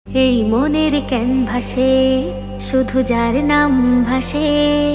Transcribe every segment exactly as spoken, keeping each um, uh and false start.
এই মনের ক্যানভাসে শুধু যার নাম ভাসে,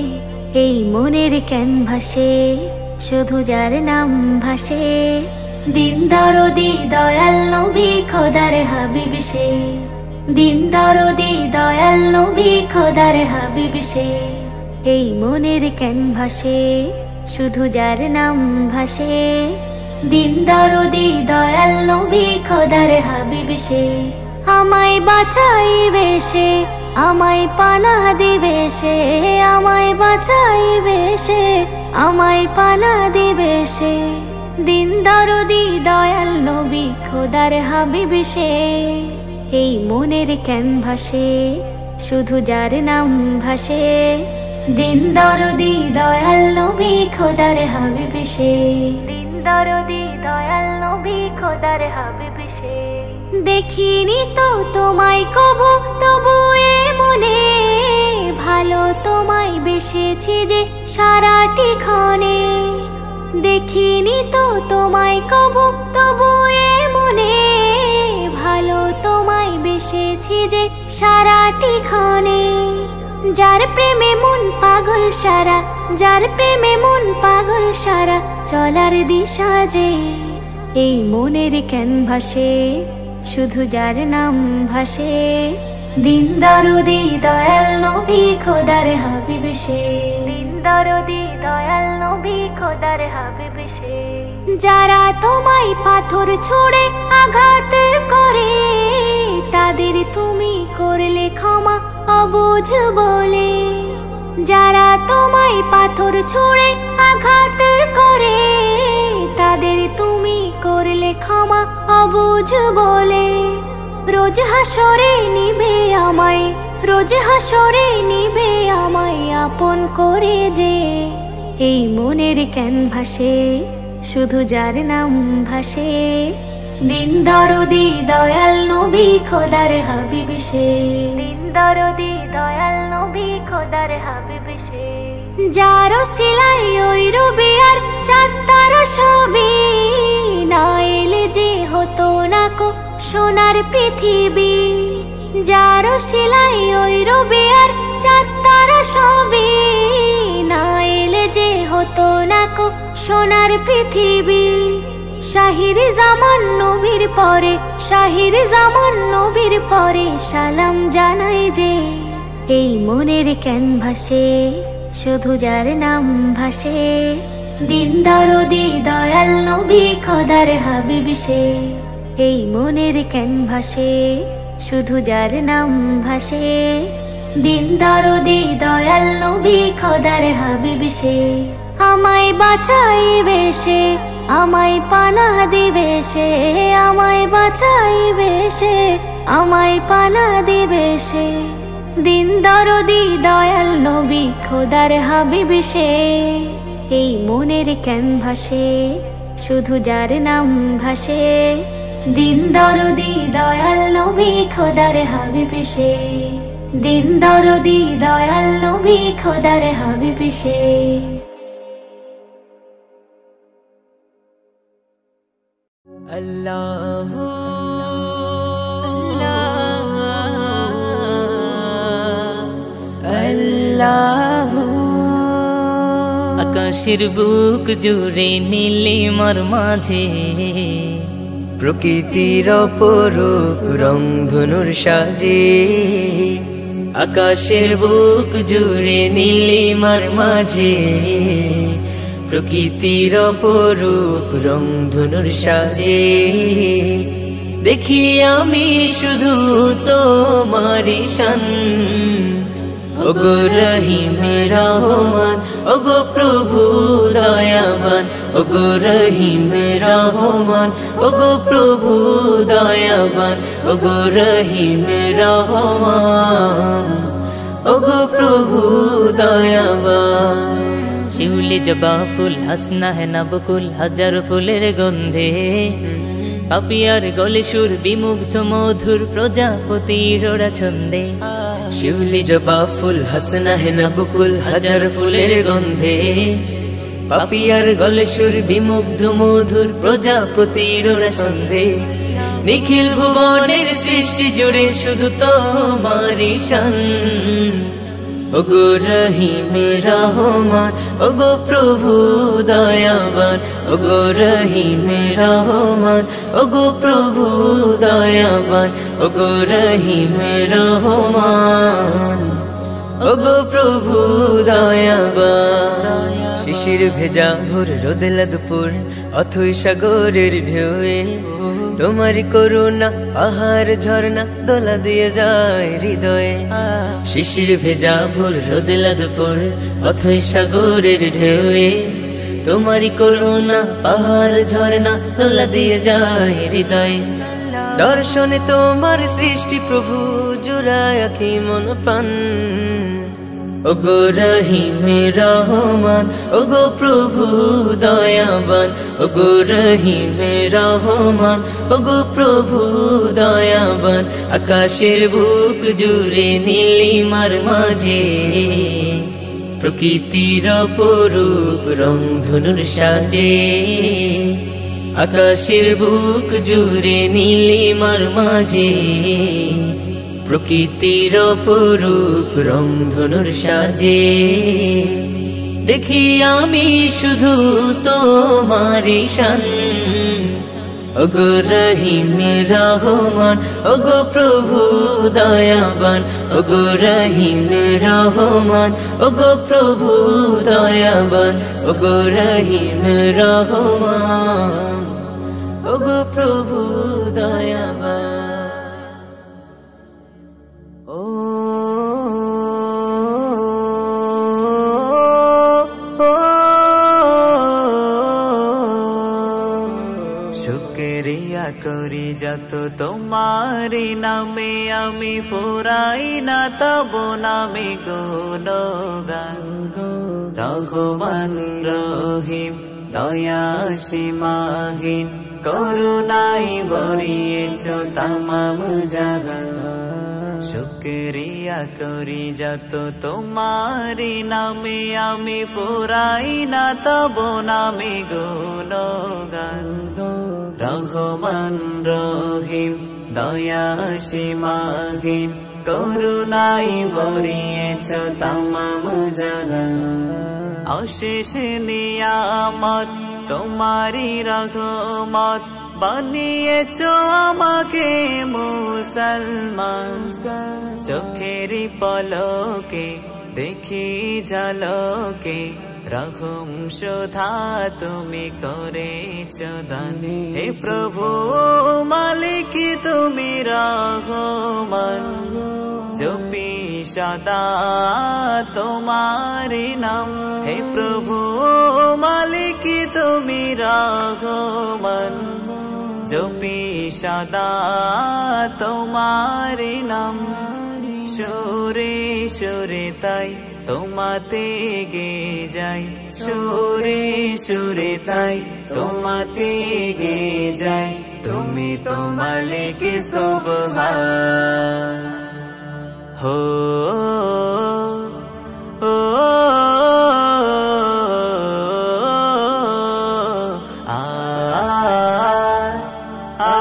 এই মনের ক্যানভাসে শুধু যার নাম ভাসে, দিন দরদি দয়াল নবী খোদার হাবিব সে, দিন দরদি দয়াল নবী খোদার হাবিব সে। এই মনের ক্যানভাসে শুধু যার নাম ভাসে, দিন দরদি দয়াল নবী খোদার হাবিব সে। আমায় বাঁচাইবে সে, আমায় পানাহ দিবে সে, আমায় বাঁচাইবে সে, আমায় পানাহ দিবে সে, দিন দরদি দয়াল নবী খোদার হাবিব সে। এই মনের ক্যানভাসে শুধু যার নাম ভাসে, দিন দরদি দয়াল নবী খোদার হাবিব সে, দিন দরদি দয়াল নবী খোদার হাবিব সে। দেখিনি তো তোমায় কবু, তবু এ মনে ভালো তোমায় বেসেছি যে সারাটি ক্ষণে। দেখিনি তো তোমায় কবু, তবু এ মনে ভালো তোমায় বেসেছি যে সারাটি ক্ষণে। যার প্রেমে মন পাগল সারা, যার প্রেমে মন পাগল সারা, চলার দিশা যে এই মনের ক্যানভাসে শুধু যার নাম ভাসে, দিন দরদি দয়াল নবী খোদার হাবিব সে, দিন দরদি দয়াল নবী খোদার হাবিব সে। যারা তোমায় পাথর ছুঁড়ে আঘাত করে, তাদের তুমি করলে ক্ষমা অবুঝ বলে। যারা তোমায় পাথর ছুঁড়ে আঘাত করে, তাদের তুমি করলে ক্ষমা অবুঝ বলে। রোজ হাসরে নিবে আমায়, রোজ হাসরে নিবে আমায় আপন করে যে। এই মনের ক্যানভাসে শুধু যার নাম ভাসে, দিন দরদি দয়াল নবী খোদার হাবিব সে, দিন দরদি দয়াল নবী খোদার হাবিব সে। যার সিলাই ওই রবি আর চাঁদ তারা সবই, না এলে যে হতো না কো সোনার পৃথিবী। যার সিলাই ওই রবি আর চাঁদ তারা সবই, না এলে যে হতো না কো সোনার পৃথিবী। শাহির জামান নবীর পরে, শাহির জামান নবীর পরে সালাম জানাই যে। এই মনের ক্যানভাসে শুধু যার নাম ভাসে, দিন দরদি দয়াল নবী খোদার হাবিব সে। এই মনের ক্যানভাসে শুধু যার নাম ভাসে, দিন দরদি দয়াল নবী খোদার হাবিব সে। আমায় বাঁচাইবে সে, আমায় পানাহ দিবে সে, আমায় বাঁচাইবে সে, আমায় পানাহ দিবে সে, দিন দরদি দয়াল নবী খোদার হাবিব সে। এই মনের ক্যানভাসে শুধু যার নাম ভাসে, দিন দরদি দয়াল নবী খোদার হাবিব সে, দিন দরদি দয়াল নবী খোদার হাবিব সে। আল্লাহ আল্লাহ। আকাশের বুক জুড়ে নীলিমার মাঝে, প্রকৃতির অপরূপ রংধনুর সাজে। আকাশের বুক জুড়ে নীলিমার মাঝে, প্রকৃতির অপরূপ রংধনুর সাজে। দেখি আমি শুধু তোমারি শান, ওগো রহিম রহমান, ওগো প্রভু দয়াবান, ওগো রহিম রহমান, ওগো প্রভু দয়াবান, ওগো রহিম রহমান, ওগো প্রভু দয়াবান। শিউলি জবা ফুল হাসনা হে না বকুল, হাজার ফুলের গন্ধে, পাপিয়ার গলে সুর বিমুগ্ধ মধুর প্রজাপতির ওরা ছন্দে। শিউলি জবা ফুল হাসনা হে না বকুল, হাজার ফুলের গন্ধে, পাপিয়ার গলে সুর বিমুগ্ধ মধুর প্রজাপতির ওরা ছন্দে। নিখিল ভুবনের সৃষ্টি জুড়ে শুধু তোমারই শান। ওগো রহিমে রহমান, ওগো প্রভু দয়াবান, ওগো রহিমে রহমান, ওগো প্রভু দয়াবান, ওগো রহিমে রহমান, ওগো প্রভু দয়াবান। শিশির ভেজা ভোর রোদেলা দুপুর অথই সাগরের ঢেউয়ে তোমারি করুণা পাহাড় ঝর্ণা দোলা দিয়ে যায় হৃদয়ে। শিশির ভেজা ভোর রোদেলা দুপুর অথই সাগরের ঢেউয়ে তোমারি করুণা পাহাড় ঝর্ণা দোলা দিয়ে যায় হৃদয়ে। দর্শনে তোমার সৃষ্টি প্রভু জুড়ায় আঁখি মন প্রাণ। ওগো রহিমে রহমান, ওগো প্রভু দয়াবান, ওগো রহিমে রহমান, ওগো প্রভু দয়াবান। আকাশের বুক জুড়ে নীলিমার মাঝে প্রকৃতির অপরূপ রংধনুর সাজে। আকাশের বুক জুড়ে নীলিমার মাঝে প্রকৃতির অপরূপ রংধনুর সাজে। দেখি আমি শুধু তোমারই শান। ওগো রহিমে রহমান, ওগো প্রভু দয়াবান, ওগো রহিমে রহমান, ওগো প্রভু দয়াবান, ওগো রহিমে রহমান, ওগো প্রভু দয়াবান। শুকরিয়া করি যত তোমারি নামে আমি ফুরাই না তব নামে গুণগান। রহমান রহিম দয়া সীমাহীন করুণাই ভরিয়েছ তামাম জাগান। শুকরিয়া করি যত তোমারি নামে আমি ফুরাই না তব নামে গুণগান। রহমান রহিম দয়া সীমাহীন করুণাই ভরিয়েছ তামাম জাগান। অশেষ নিয়ামত তোমারি রহমত বানিয়েছ আমাকে মুসলমান। চোখেরই পলকে দেখি ঝলকে রহম শোধা তুমি করেছ দান। হে প্রভু মালিক তুমি রহমান, জপি সদা তোমারি নাম। হে প্রভু মালিক তুমি রহমান, জপি সদা তোমারি নাম। সুরে সুরে তাই তোমাতে গে যাই, সুরে সুরে তাই তোমাতে গে যাই। তুমি তো মালিক সুবহান। হো ও আ আ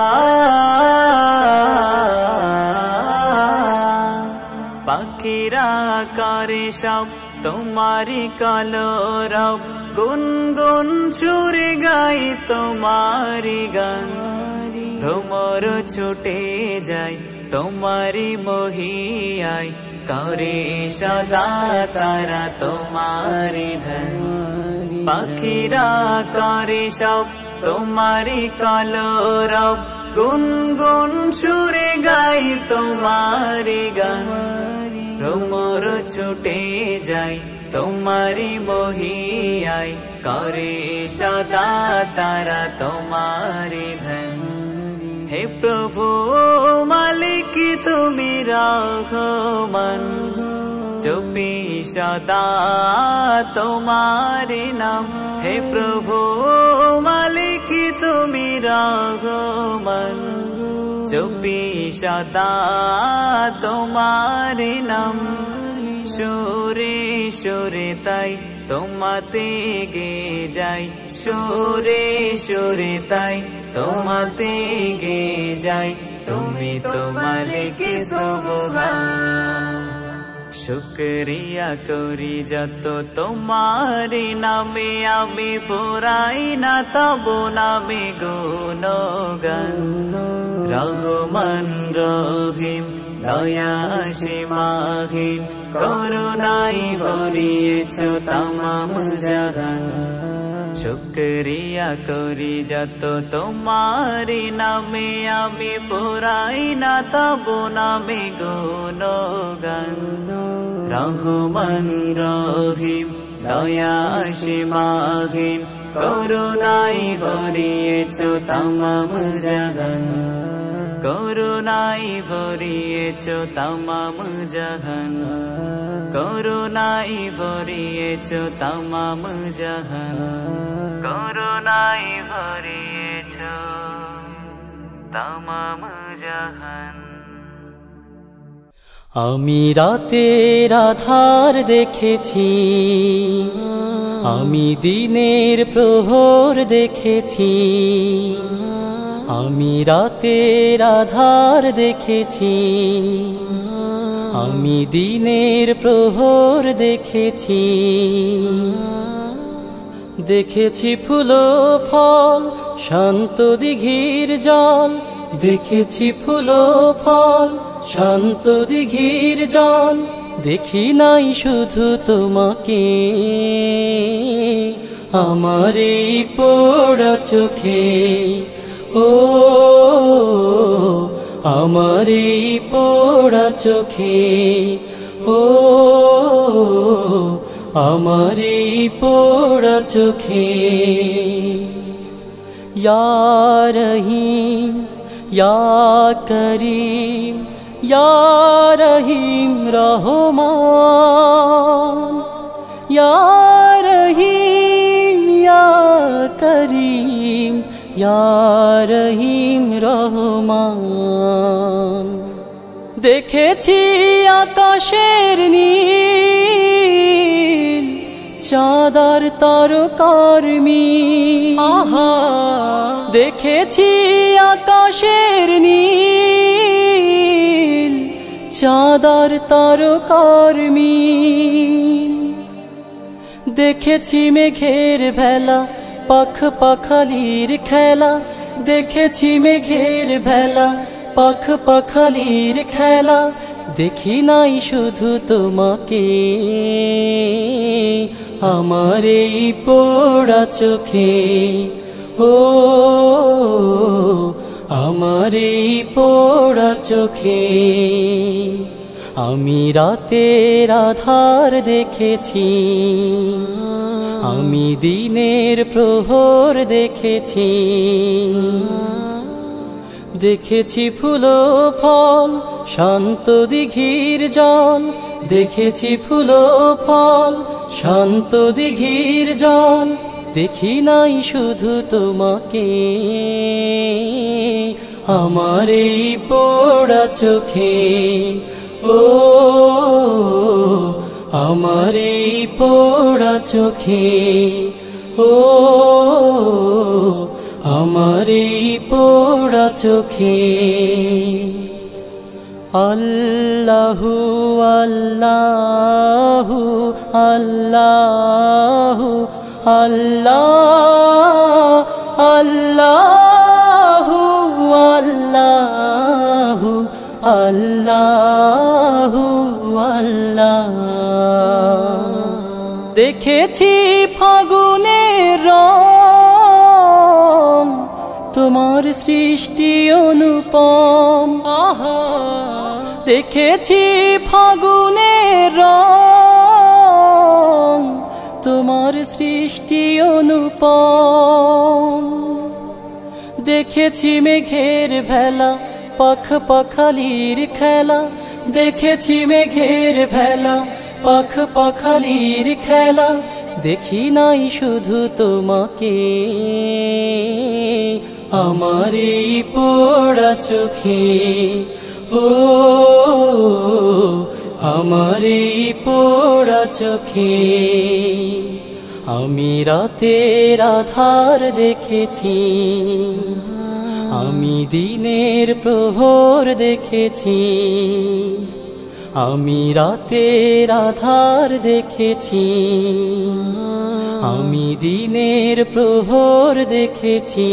পাখিরা করে সব তোমারি কলরব, গুনগুন সুরে গাই তোমারি গান। ভ্রমর ছুটে যায় তোমারি মহিয়ায়, করে সদা তারা তোমারি ধ্যান। পাখিরা করে সব তোমারি কলরব, গুনগুন সুরে গাই তোমারি গান। ভ্রমর ছুটে যায় তোমারি মহিয়ায়, করে সদা তারা তোমারি ধ্যান। হে প্রভু মালিক তুমি রহমান, জপি সদা তোমারি নাম। হে প্রভু মালিক তুমি রহমান, জপি সদা তোমারি নাম। সুরে সুরে তাই তোমাতে গে যাই, সুরে সুরে তাই তোমাতে গে যাই তুমি তো মালিক সুবহান শুকরিয়া করি যত তোমারি নামে আমি পুরাই না তব নামে গুণগান রহমান রহিম দয়া সীমাহীন করুণাই ভরিয়েছ তামাম জাহান শুকরিয়া করি যত তোমারি নামে আমি পুরাই না তব নামে গুণগান রহমান রহিম দয়া সীমাহীন করুণাই ভরিয়েছ তামাম জাহান করুণাই ভরিয়েছ তামাম জাহান করুণাই ভরিয়েছ তামাম জাহান করুণাই ভরিয়েছ তামাম জাহান আমি রাতের আধার দেখেছি আমি দিনের প্রহর দেখেছি আমি রাতের আধার দেখেছি আমি দিনের প্রহর দেখেছি দেখেছি ফুল ফল শান্ত দিঘির জল দেখেছি ফুল ফল শান্ত দিঘির জল দেখি নাই শুধু তোমাকে আমার এই পোড়া চোখে ও আমার এই পোড়া চোখে ও আমার এই পোড়া চোখে ইয়া রহিম ইয়া করিম ইয়া রহিম রহমান ইয়া রহিম ইয়া করিম ইয়া রহিম রহমান দেখেছি আকাশের নীল চাঁদার তারকার মিল আহা দেখেছি আকাশের নীল চাঁদার তারকার মিল দেখেছি মেঘের ভেলা পাখ পাখালির খেলা দেখেছি মেঘের ভেলা পাখ পাখালির খেলা দেখি নাই শুধু তোমাকে আমার এই পোড়া চোখে ও আমার এই পোড়া চোখে আমি রাতের আধার দেখেছি আমি দিনের প্রহর দেখেছি দেখেছি ফুল ফল শান্ত দিঘির জল দেখেছি ফুল ফল শান্ত দিঘির জল দেখি নাই শুধু তোমাকে আমার এই পোড়া চোখে ও আমার এই পোড়া চোখে ও আমার এই পোড়া চোখে আল্লাহু আল্লাহু আল্লাহু আল্লাহ আল্লাহু আল্লাহু আল্লাহু আল্লাহ দেখেছি ফাগুনের রং তোমার সৃষ্টি অনুপম আহা দেখেছি ফাগুনের রং তোমার সৃষ্টি অনুপম দেখেছি মেঘের ভেলা পাখ পাখালির খেলা দেখেছি মেঘের ভেলা পাখ পাখালির খেলা দেখি নাই শুধু তোমাকে আমার এই পোড়া চোখে ও আমার এই পোড়া চোখে আমি রাতের আধার দেখেছি আমি দিনের প্রহর দেখেছি, আমি রাতের আধার দেখেছি, আমি দিনের প্রহর দেখেছি,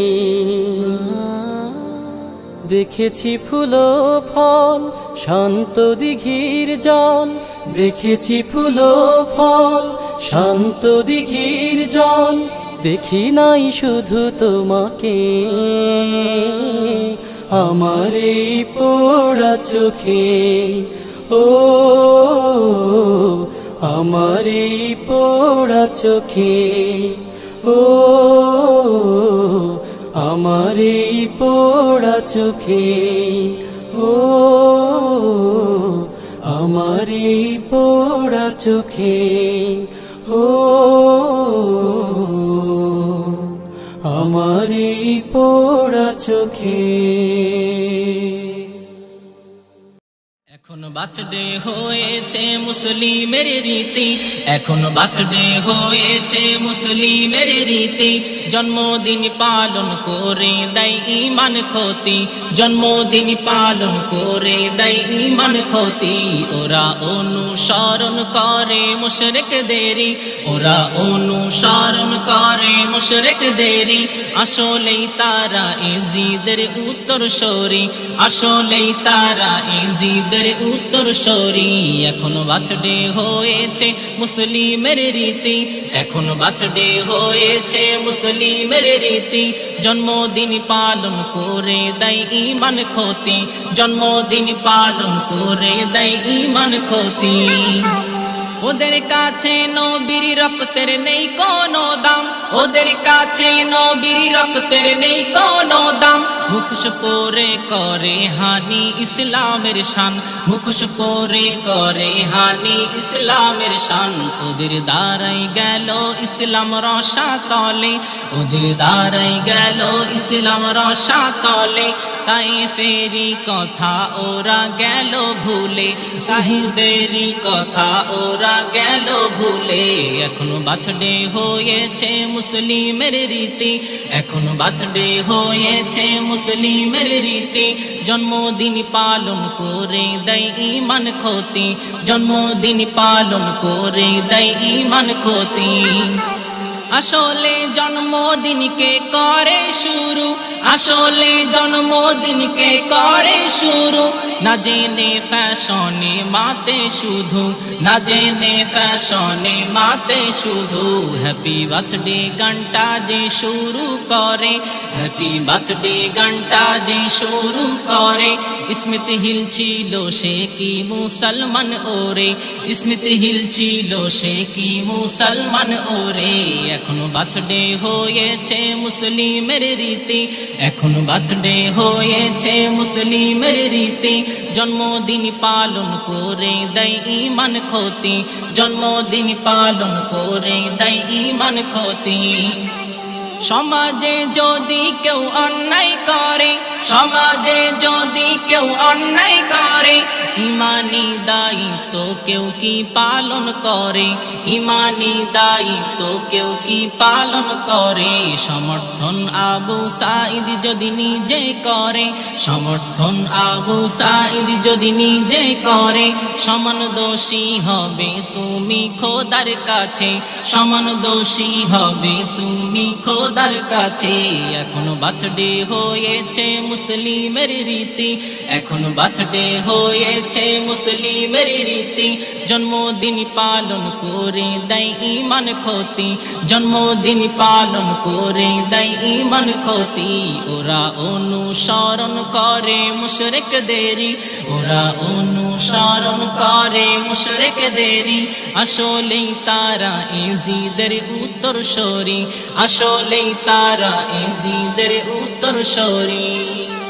দেখেছি ফুল ফল শান্ত দিঘির জল, দেখেছি ফুল ফল শান্ত দিঘির জল, দেখি নাই শুধু তোমাকে আমার এই পোড়া চোখে, ও আমার এই পোড়া চোখে, ও আমার এই পোড়া চোখে, ও আমার এই পোড়া চোখে, ও আমার এই পোড়া চোখে। এখন বার্থডে হয়েছে মুসলিমের রীতি, এখন বার্থডে হয়েছে মুসলিমের রীতি, জন্মদিন পালন করে দেয় ঈমান ক্ষতি, জন্মদিন পালন করে দেয় ঈমান ক্ষতি। ওরা অনুসরণ করে মুশরিকদেরই, ওরা অনুসরণ করে মুশরিকদেরই, আসলেই তারা ইজিদের উত্তরসূরি, আসলেই তারা ইজিদের উত্তরসূরি। এখন বার্থডে হয়েছে মুসলিমের রীতি, এখন বার্থডে হয়েছে মুসলিমের রীতি, জন্মদিন পালন করে দেয় ঈমান ক্ষতি, জন্মদিন পালন করে দেয় ঈমান ক্ষতি। ওদের কাছে নবীর রক্তের নেই কোনো দাম, ওদের কাছে নবীর রক্তের নেই কোনো দাম, মুখোশ পরে করে হানি ইসলামের শান, মুখোশ পরে করে হানি ইসলামের শান। ওদের দ্বারাই গেল ইসলাম রসাতলে, ওদের দ্বারাই গেল ইসলাম রসাতলে, তাই ফেরি কথা ওরা গেল ভুলে, উহুদেরই কথা ওরা গেল ভুলে। এখন বার্থডে হয়েছে মুসলিমের রীতি, এখন বার্থডে হয়েছে মুসলিমের রীতি, জন্মদিন পালন করে দেয় ঈমান ক্ষতি, জন্মদিন পালন করে দেয় ঈমান ক্ষতি। আসলে জন্মদিনকে করে শুরু, আসলে জন্মদিনকে করে শুরু, না জেনে ফ্যাশনে মাতে শুধু, না জেনে ফ্যাশনে মাতে শুধু। হ্যাপি বার্থডে গানটা যে শুরু করে, হ্যাপি বার্থডে গানটা যে শুরু করে, স্মৃতিহীন ছিল সে কি মুসলমান ওরে, স্মৃতিহীন ছিল সে কি মুসলমান ওরে। এখন বার্থডে হয়েছে মুসলিমের রীতি, এখন বার্থডে হয়েছে মুসলিমের রীতি, জন্মদিন পালন করে দেয় ঈমান ক্ষতি, জন্মদিন পালন করে দেয় ঈমান ক্ষতি। সমাজে যদি কেউ অন্যায় করে, সমাজে যদি কেউ অন্যায় করে, ঈমানি দায়িত্ব কেউ কি পালন করে, ঈমানি দায়িত্ব কেউ কি পালন করে। সমর্থন আবু সাঈদ যদি নিজে করে, সমর্থন আবু সাঈদ যদি নিজে করে, সমান দোষী হবে তুমি খোদার কাছে, সমান দোষী হবে তুমি খোদার কাছে। এখন বার্থডে হয়েছে মুসলিমের রীতি, এখন বার্থডে হয়েছে মুসলিমের রীতি, জন্মদিন পালন করে দেয় ঈমান ক্ষতি, জন্মদিন পালন করে দেয় ঈমান ক্ষতি। ওরা অনুসরণ করে মুশরিকদেরই, ওরা অনুসরণ করে মুশরিকদেরই, আসলেই তারা ইজিদের উত্তরসূরি, আসলেই তারা ইজিদের উত্তরসূরি।